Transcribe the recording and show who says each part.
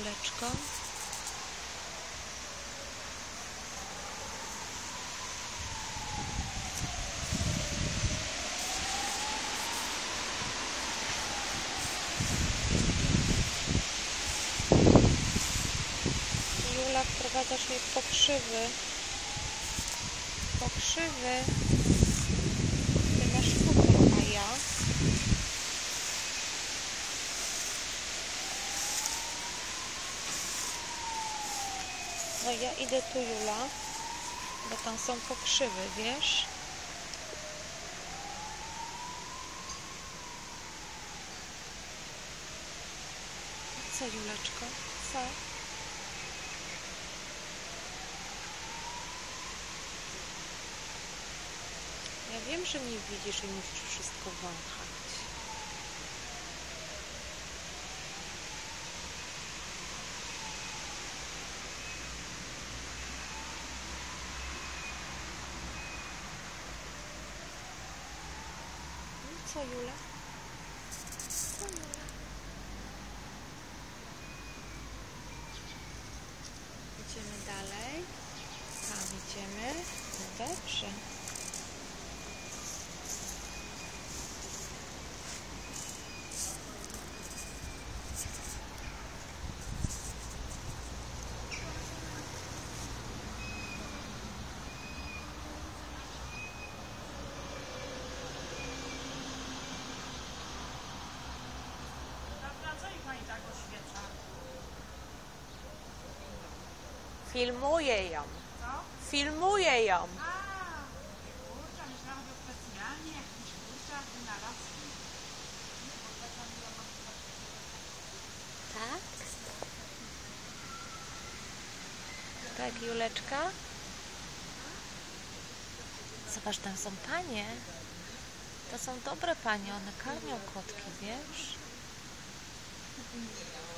Speaker 1: Juleczko? Jula, wprowadzasz mnie w pokrzywy. Pokrzywy. Ty masz futro, a ja? No ja idę tu, Jula, bo tam są pokrzywy, wiesz? Co, Juleczko? Co? Ja wiem, że mnie widzisz i musisz wszystko wąchać. No co, Jula? Co, Jula? Idziemy dalej. Tam idziemy. No dobrze. Filmuję ją.
Speaker 2: Co?
Speaker 1: Filmuję ją.
Speaker 2: Kurczę, myślałam, że specjalnie jakiś kurczak wynalazki.
Speaker 1: Tak? Tak, Juleczka? Zobacz, tam są panie. To są dobre panie, one karmią kotki, wiesz?